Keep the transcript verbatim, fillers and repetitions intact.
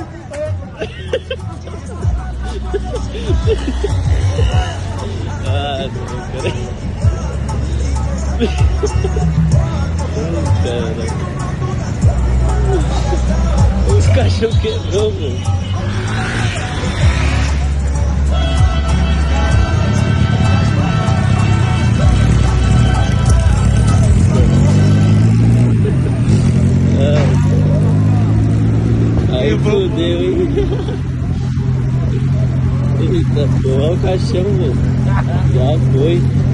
Ah, não, cara. Cara. Os cachorros quebrou, mano. Aí fudeu, hein? Eita, porra, o caixão, mano. Já foi.